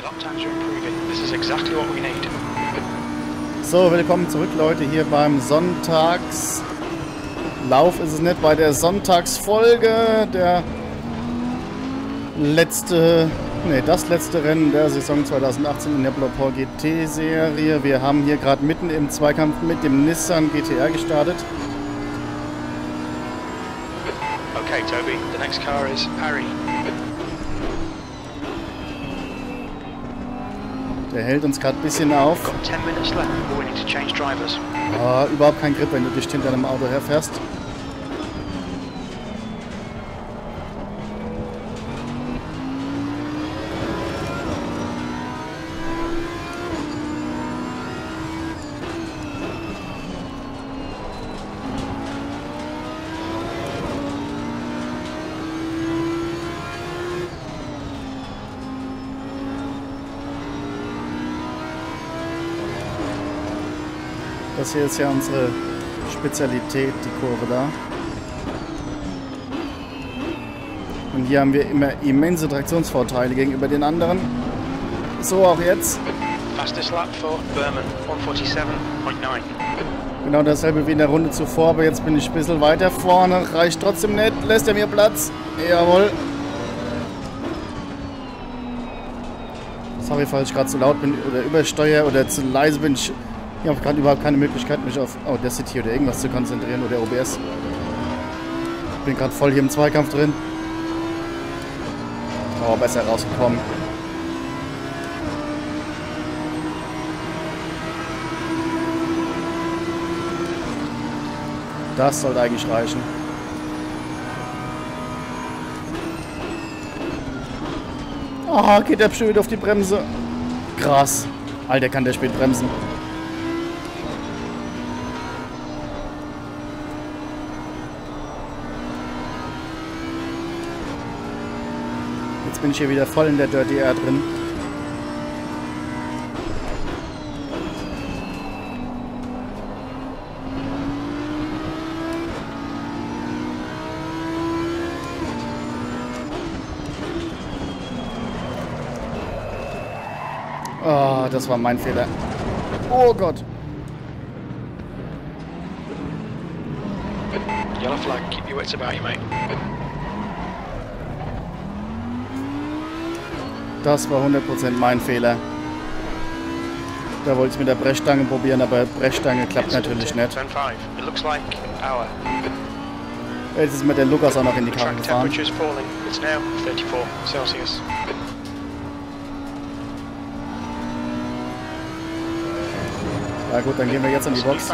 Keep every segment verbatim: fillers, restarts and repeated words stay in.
So, willkommen zurück, Leute, hier beim Sonntagslauf ist es nicht, bei der Sonntagsfolge, der letzte, ne, das letzte Rennen der Saison zweitausendachtzehn in der Blockport G T-Serie. Wir haben hier gerade mitten im Zweikampf mit dem Nissan G T R gestartet. Okay, Toby, the next car is Harry. Der hält uns gerade ein bisschen auf. Oh, überhaupt kein Grip, wenn du dicht hinter einem Auto herfährst. Das hier ist ja unsere Spezialität, die Kurve da. Und hier haben wir immer immense Traktionsvorteile gegenüber den anderen. So auch jetzt. Fastest lap for Berman, one forty-seven point nine. Genau dasselbe wie in der Runde zuvor, aber jetzt bin ich ein bisschen weiter vorne. Reicht trotzdem nicht. Lässt er mir Platz? Jawohl. Sorry, falls ich gerade zu laut bin oder übersteuere oder zu leise bin. Ich Ich habe gerade überhaupt keine Möglichkeit, mich auf Audacity oder irgendwas zu konzentrieren oder O B S. Ich bin gerade voll hier im Zweikampf drin. Oh, besser rausgekommen. Das sollte eigentlich reichen. Oh, geht der schön auf die Bremse. Krass. Alter, kann der spät bremsen. Jetzt bin ich hier wieder voll in der Dirty Air drin. Oh, das war mein Fehler. Oh Gott. Yellow flag, keep your wits about you, mate. Das war hundert Prozent mein Fehler. Da wollte ich mit der Brechstange probieren, aber Brechstange klappt natürlich nicht. Jetzt ist mir der Lukas auch noch in die Karre gefahren. Ja gut, dann gehen wir jetzt in die Box.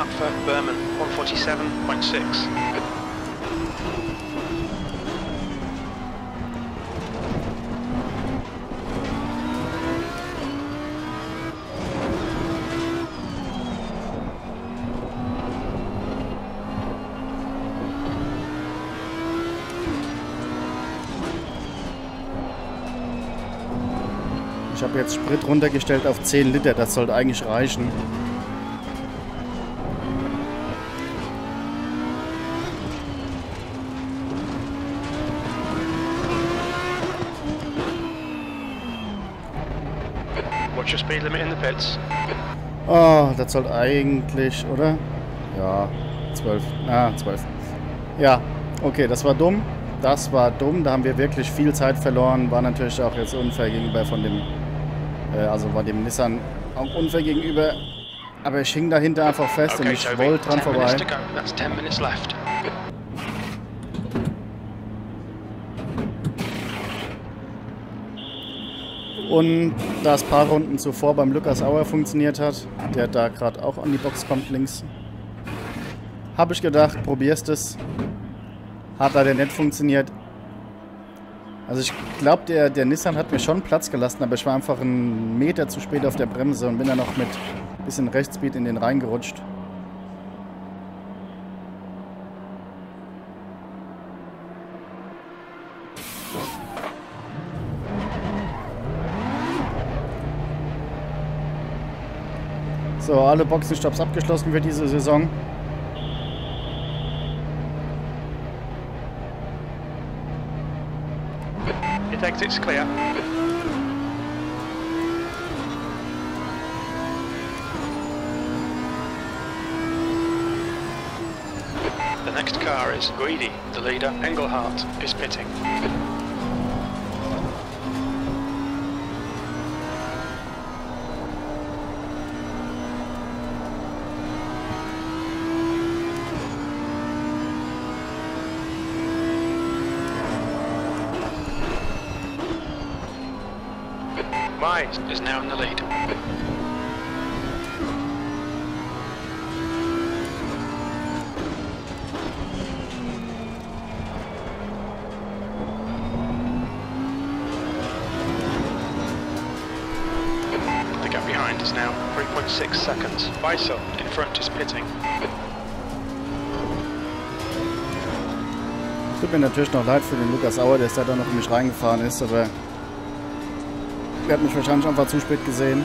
Ich habe jetzt Sprit runtergestellt auf zehn Liter, das sollte eigentlich reichen. What's your speed limit in the pits? Oh, das sollte eigentlich, oder? Ja, zwölf. Ah, zwölf. Ja, okay, das war dumm. Das war dumm, da haben wir wirklich viel Zeit verloren. War natürlich auch jetzt unfair gegenüber von dem, äh, also war dem Nissan auch unfair gegenüber. Aber ich hing dahinter einfach fest okay, und ich wollte dran vorbei. Und da es ein paar Runden zuvor beim Lukas Auer funktioniert hat, der da gerade auch an die Box kommt links, habe ich gedacht, probierst es. Hat leider nicht funktioniert. Also ich glaube, der, der Nissan hat mir schon Platz gelassen, aber ich war einfach einen Meter zu spät auf der Bremse und bin dann noch mit ein bisschen Rechtspeed in den reingerutscht. So, alle Boxenstopps abgeschlossen für diese Saison. Exit's clear. next car is Greedy. The leader, Engelhardt, is pitting. Mize is now in the lead. The gap behind is now three point six seconds. Weissel in front is pitting. Tut mir natürlich noch leid für den Lukas Auer, der da noch in mich reingefahren ist, aber er hat mich wahrscheinlich einfach zu spät gesehen.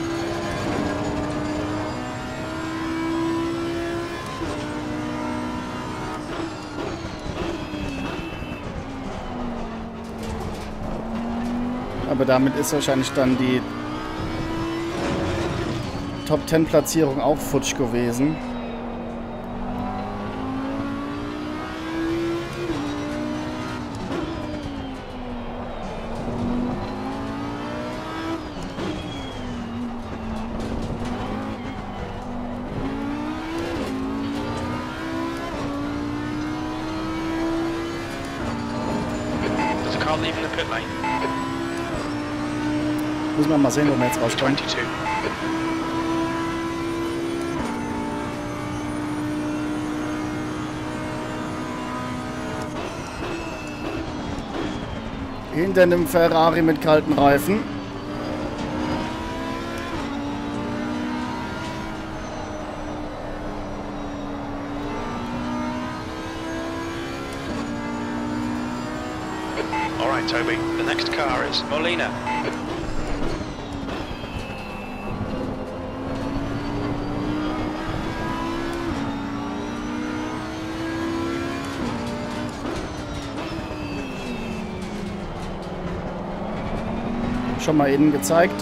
Aber damit ist wahrscheinlich dann die Top zehn Platzierung auch futsch gewesen. Leaving the pit lane. Müssen wir mal sehen, wo wir jetzt rauskommen. twenty-two. Hinter einem Ferrari mit kalten Reifen. Alright, Toby, the next car is Molina. Schon mal innen gezeigt.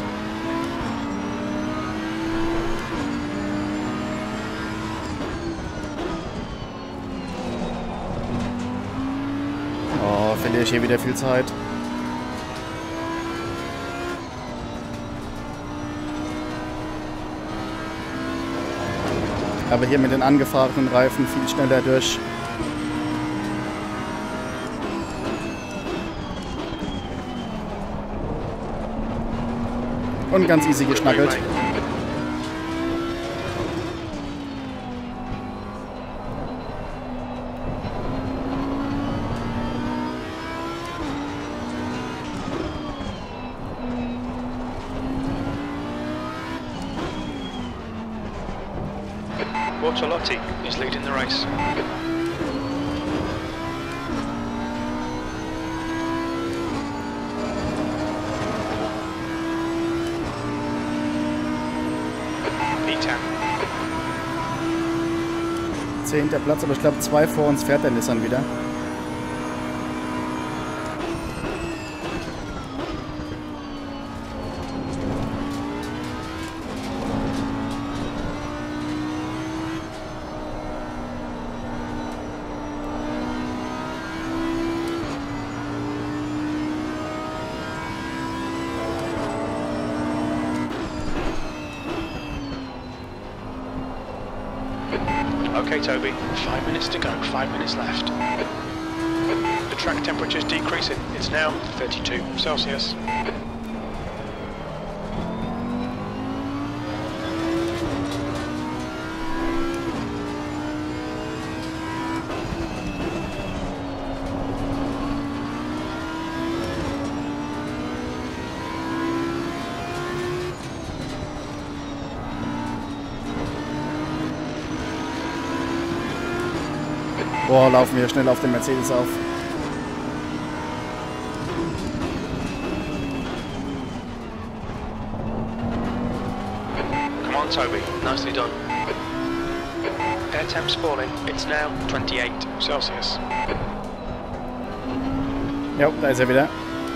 Oh, verliere ich hier wieder viel Zeit. Aber hier mit den angefahrenen Reifen viel schneller durch. Und ganz easy geschnackelt. Bortolotti is leading the race. P zehn. Zehnter Platz, aber ich glaube zwei vor uns fährt der Nissan wieder. Okay, Toby, five minutes to go, five minutes left. The track temperature is decreasing. It's now thirty-two Celsius. Boah, laufen wir schnell auf den Mercedes auf. Come on, Toby. Nicely done. Air temp's falling. It's now twenty-eight Celsius. Ja, da ist er wieder.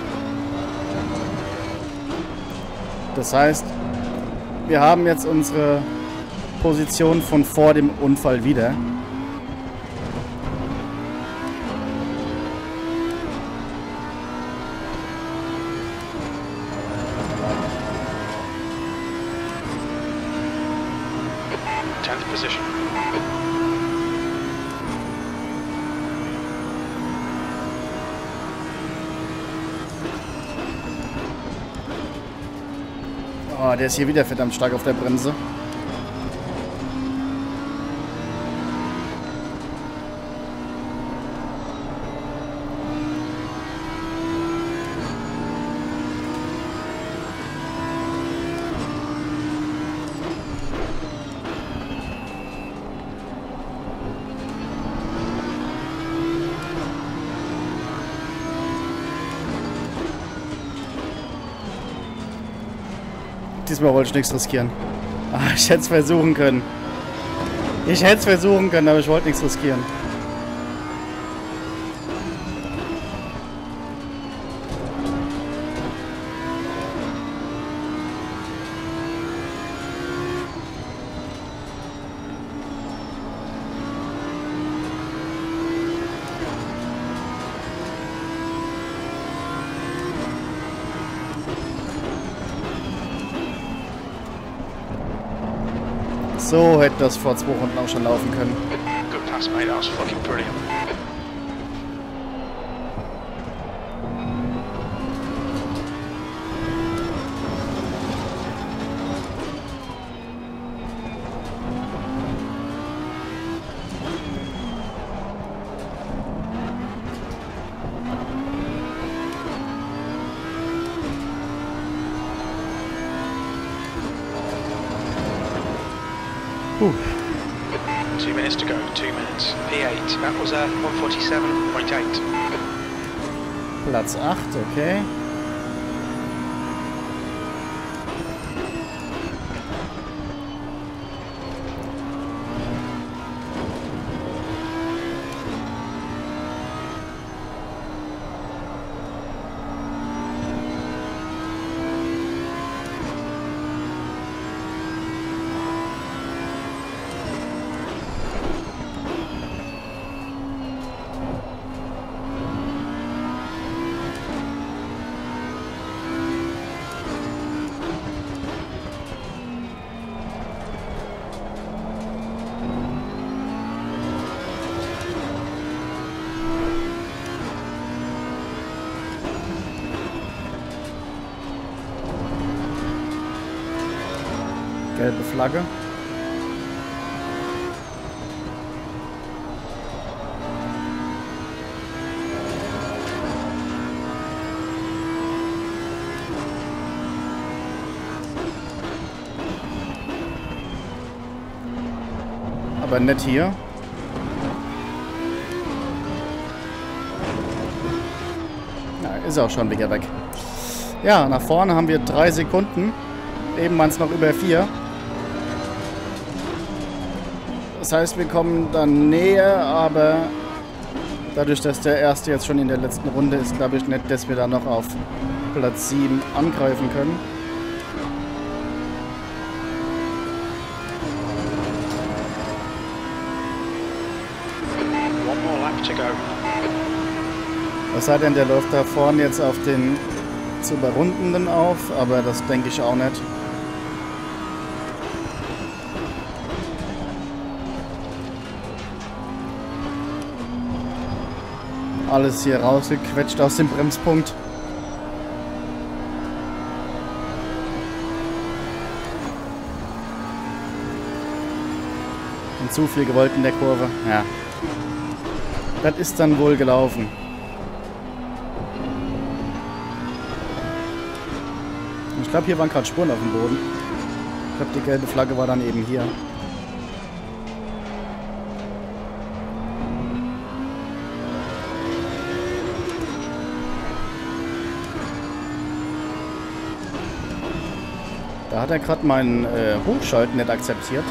Das heißt, wir haben jetzt unsere Position von vor dem Unfall wieder. position. Oh, der ist hier wieder verdammt stark auf der Bremse. Diesmal wollte ich nichts riskieren. Ah, ich hätte es versuchen können. Ich hätte es versuchen können, aber ich wollte nichts riskieren. So hätte das vor zwei Runden auch schon laufen können. Good pass, mate. That was fucking brilliant. Puh. Two minutes to go. Two minutes. P eight. That was a one forty-seven point eight. Platz acht, okay. Gelbe Flagge. Aber nicht hier. Ja, ist auch schon wieder weg. Ja, nach vorne haben wir drei Sekunden. Eben waren es noch über vier. Das heißt, wir kommen dann näher, aber dadurch, dass der Erste jetzt schon in der letzten Runde ist, glaube ich nicht, dass wir da noch auf Platz sieben angreifen können. One more lap to go. Es sei denn, der läuft da vorne jetzt auf den zu Überrundenden auf, aber das denke ich auch nicht. Alles hier rausgequetscht aus dem Bremspunkt. Und zu viel gewollt in der Kurve. Ja. Das ist dann wohl gelaufen. Ich glaube, hier waren gerade Spuren auf dem Boden. Ich glaube, die gelbe Flagge war dann eben hier. Da hat er gerade meinen äh, Hochschalten nicht akzeptiert.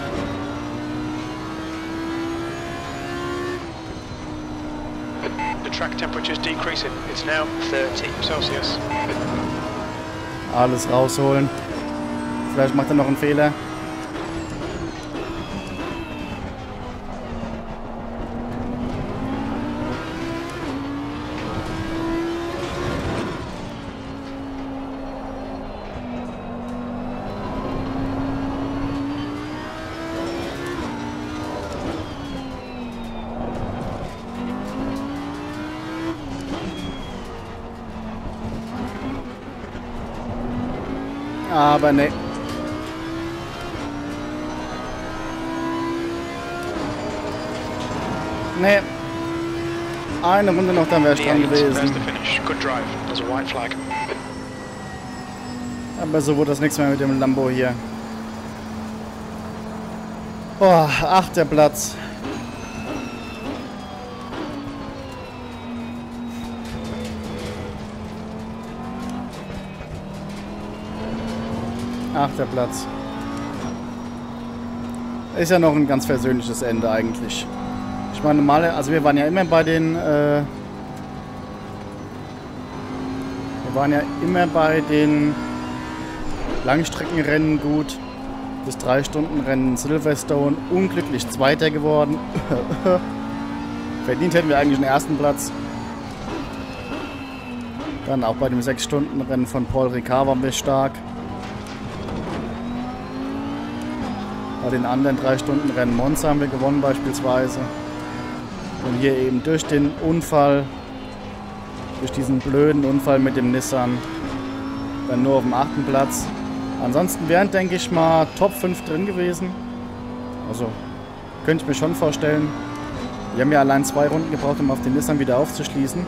The track temperature is decreasing. It's now thirty Celsius. Alles rausholen. Vielleicht macht er noch einen Fehler. Aber ne. Ne. Eine Runde noch, dann wäre ich dran gewesen. Aber so wurde das nichts mehr mit dem Lambo hier. Oh, achter Platz. Achter Platz. Ist ja noch ein ganz versöhnliches Ende eigentlich. Ich meine, normal, also wir waren ja immer bei den, äh, wir waren ja immer bei den Langstreckenrennen gut. Das drei Stunden Rennen Silverstone unglücklich Zweiter geworden. Verdient hätten wir eigentlich den ersten Platz. Dann auch bei dem sechs Stunden Rennen von Paul Ricard waren wir stark. Bei den anderen drei Stunden Rennen Monza haben wir gewonnen beispielsweise. Und hier eben durch den Unfall, durch diesen blöden Unfall mit dem Nissan, dann nur auf dem achten Platz. Ansonsten wären, denke ich mal, Top fünf drin gewesen. Also, könnte ich mir schon vorstellen. Wir haben ja allein zwei Runden gebraucht, um auf den Nissan wieder aufzuschließen.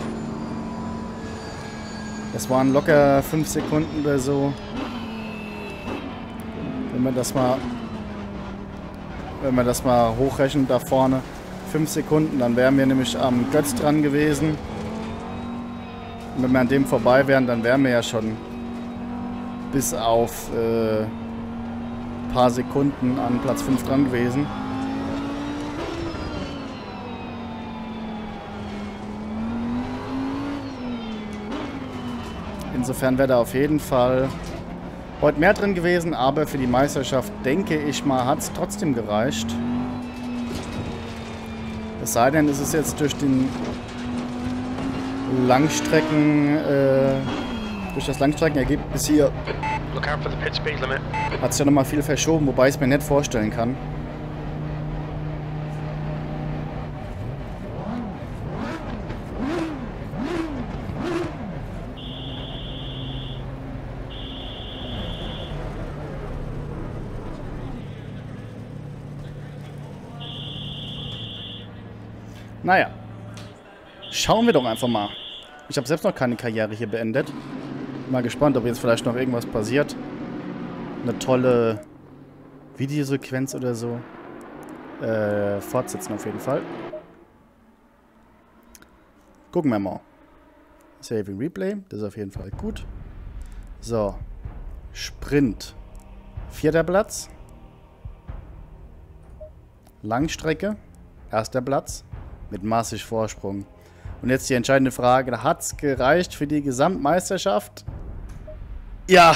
Das waren locker fünf Sekunden oder so. Wenn man das mal, wenn man das mal hochrechnet da vorne. fünf Sekunden, dann wären wir nämlich am Götz dran gewesen. Und wenn wir an dem vorbei wären, dann wären wir ja schon bis auf äh, ein paar Sekunden an Platz fünf dran gewesen. Insofern wäre da auf jeden Fall heute mehr drin gewesen, aber für die Meisterschaft, denke ich mal, hat es trotzdem gereicht. Es sei denn, es ist jetzt durch den Langstrecken, äh, durch das Langstreckenergebnis hier hat es ja nochmal viel verschoben, wobei ich es mir nicht vorstellen kann. Naja, schauen wir doch einfach mal. Ich habe selbst noch keine Karriere hier beendet. Mal gespannt, ob jetzt vielleicht noch irgendwas passiert. Eine tolle Videosequenz oder so. Äh, fortsetzen auf jeden Fall. Gucken wir mal. Saving Replay, das ist auf jeden Fall gut. So, Sprint. Vierter Platz. Langstrecke. Erster Platz. Mit massig Vorsprung. Und jetzt die entscheidende Frage, hat es gereicht für die Gesamtmeisterschaft? Ja!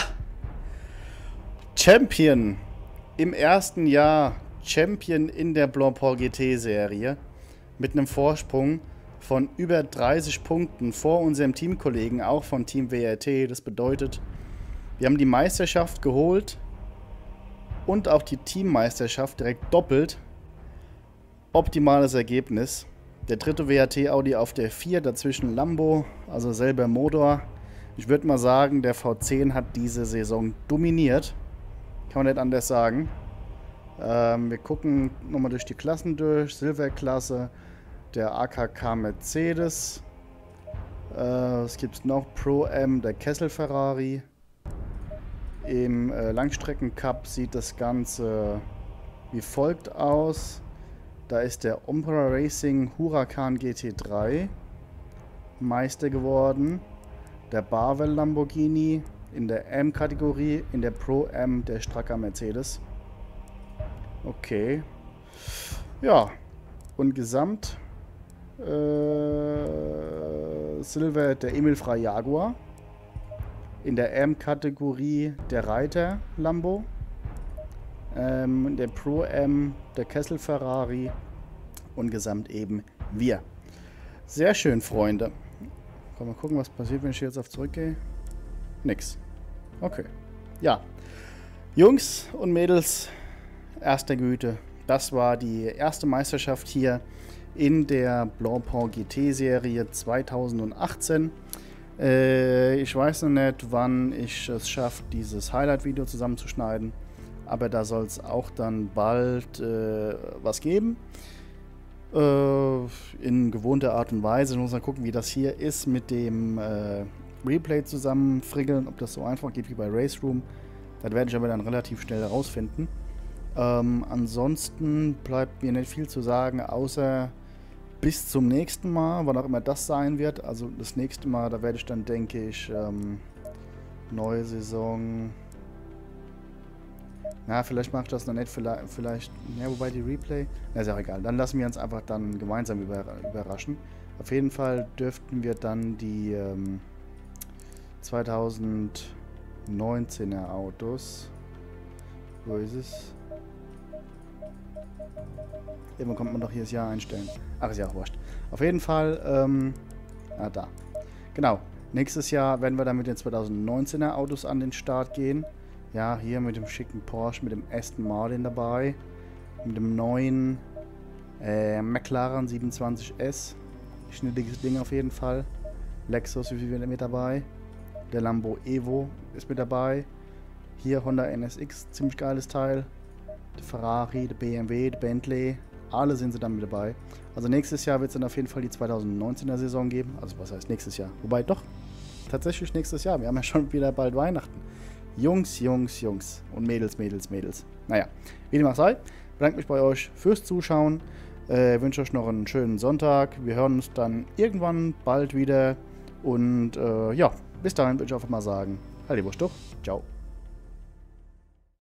Champion im ersten Jahr, Champion in der Blancpain G T-Serie mit einem Vorsprung von über dreißig Punkten vor unserem Teamkollegen, auch von Team W R T. Das bedeutet, wir haben die Meisterschaft geholt und auch die Teammeisterschaft direkt doppelt. Optimales Ergebnis. Der dritte W R T Audi auf der vier, dazwischen Lambo, also selber Motor. Ich würde mal sagen, der V zehn hat diese Saison dominiert. Kann man nicht anders sagen. Ähm, wir gucken nochmal durch die Klassen durch. Silberklasse, der A K K Mercedes. Äh, was gibt es noch? Pro-M, der Kessel Ferrari. Im äh, Langstrecken-Cup sieht das Ganze wie folgt aus. Da ist der Umbra Racing Huracan G T drei Meister geworden. Der Barwell Lamborghini in der M-Kategorie, in der Pro-M der Stracker Mercedes. Okay. Ja. Und gesamt äh, Silber der Emil Frey Jaguar. In der M-Kategorie der Reiter Lambo. Ähm, der Pro-M, der Kessel Ferrari und gesamt eben wir. Sehr schön, Freunde. Mal gucken, was passiert, wenn ich jetzt auf zurückgehe. Nix. Okay. Ja. Jungs und Mädels, erster Güte. Das war die erste Meisterschaft hier in der Blancpain G T-Serie zweitausendachtzehn. Äh, ich weiß noch nicht, wann ich es schaffe, dieses Highlight-Video zusammenzuschneiden. Aber da soll es auch dann bald äh, was geben. Äh, in gewohnter Art und Weise. Ich muss mal gucken, wie das hier ist mit dem äh, Replay zusammenfrickeln. Ob das so einfach geht wie bei Race Room. Das werde ich aber dann relativ schnell herausfinden. Ähm, ansonsten bleibt mir nicht viel zu sagen, außer bis zum nächsten Mal, wann auch immer das sein wird. Also das nächste Mal, da werde ich dann, denke ich, ähm, neue Saison... Na, vielleicht mache ich das noch nicht, vielleicht, vielleicht, ja, wobei die Replay, na, ist ja auch egal. Dann lassen wir uns einfach dann gemeinsam über, überraschen. Auf jeden Fall dürften wir dann die ähm, zweitausendneunzehner Autos, wo ist es? Irgendwann kommt man doch hier das Jahr einstellen. Ach, ist ja auch wurscht. Auf jeden Fall, ähm, ah, da. Genau, nächstes Jahr werden wir dann mit den zweitausendneunzehner Autos an den Start gehen. Ja, hier mit dem schicken Porsche, mit dem Aston Martin dabei, mit dem neuen äh, McLaren siebenundzwanzig S, schnittiges Ding auf jeden Fall. Lexus ist wieder mit dabei, der Lambo Evo ist mit dabei, hier Honda N S X, ziemlich geiles Teil, der Ferrari, der B M W, der Bentley, alle sind sie dann mit dabei. Also nächstes Jahr wird es dann auf jeden Fall die zweitausendneunzehner Saison geben, also was heißt nächstes Jahr, wobei doch, tatsächlich nächstes Jahr, wir haben ja schon wieder bald Weihnachten. Jungs, Jungs, Jungs und Mädels, Mädels, Mädels. Naja, wie dem auch sei, bedanke mich bei euch fürs Zuschauen. Äh, wünsche euch noch einen schönen Sonntag. Wir hören uns dann irgendwann bald wieder. Und äh, ja, bis dahin würde ich einfach mal sagen, halt die Wurst doch. Ciao.